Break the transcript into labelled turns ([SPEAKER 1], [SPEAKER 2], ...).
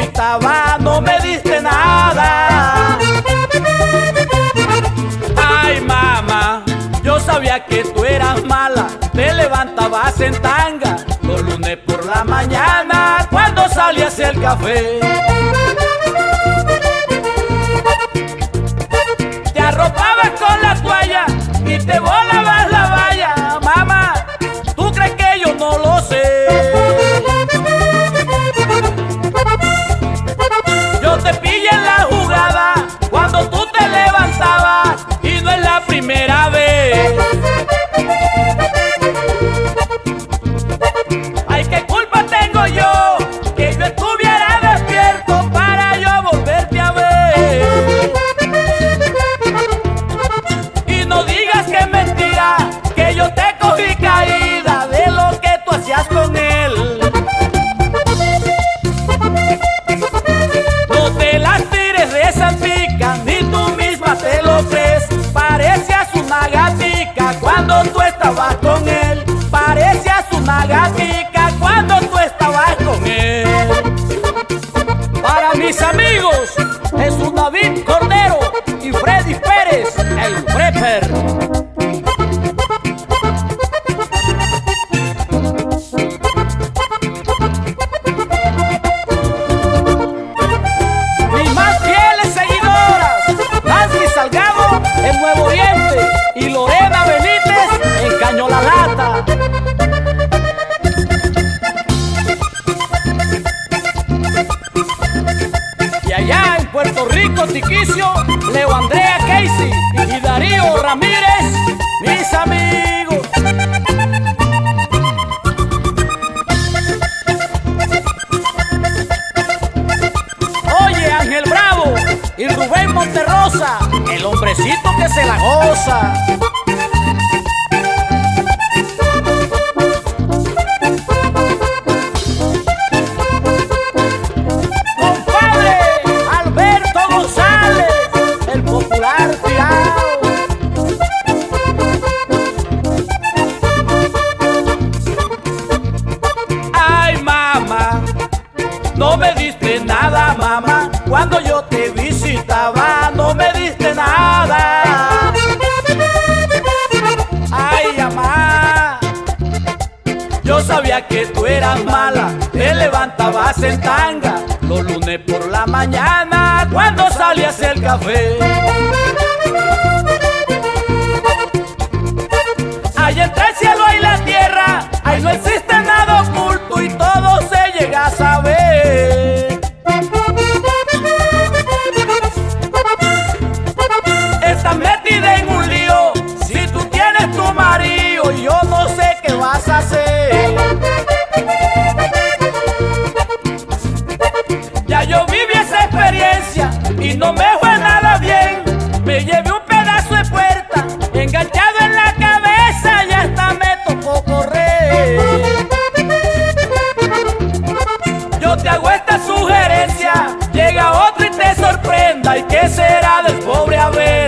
[SPEAKER 1] visitaba no me diste nada. Ay, mamá, yo sabía que tú eras mala. Te levantabas en tanga los lunes por la mañana cuando salías el café. Te arropabas con la toalla y te volabas la valla. Mamá, ¿tú crees que yo no lo sé? Yo te pillé en la jugada cuando tú te levantabas y no es la primera vez. Ay, ¿qué culpa tengo yo que yo estuviera despierto para yo volverte a ver? Y no digas que es mentira que yo te cogí caída de lo que tú hacías con él. No te las tires de santica, ni tú misma te lo crees. Parecías una gatica cuando tú estabas con él. Parecías una gatica cuando tú estabas con él. Para mis amigos, Jesús David Cordero y Freddy Pérez, el Prepper. Mis más fieles seguidoras, Nancy Salgado en Nuevo Oriente y Lorena Benítez en Caño La Lata. Y allá en Puerto Rico, Tiquicio, Leo Andrea Casey y Darío Ramírez, mis amigos. Oye, Ángel Bravo y Rubén Monterrosa, el hombrecito que se la goza. Compadre Alberto González, el popular tirado. Ay, mamá, no me diste nada, mamá. Cuando yo te visitaba, no me diste nada. Ay, mamá, yo sabía que tú eras mala. Te levantabas en tanga los lunes por la mañana cuando salías el café. Ahí entre el cielo y la tierra, ahí no existe nada oculto y todo se llega a saber. Estás metida en un lío, si tú tienes tu marido, yo no sé qué vas a hacer. Ya yo viví esa experiencia y no me fue nada bien. Me llevé un pedazo de puerta enganchado en la cabeza y hasta me tocó correr. Yo te hago esta sugerencia, llega otro y te sorprenda. ¿Y qué será del pobre Abel?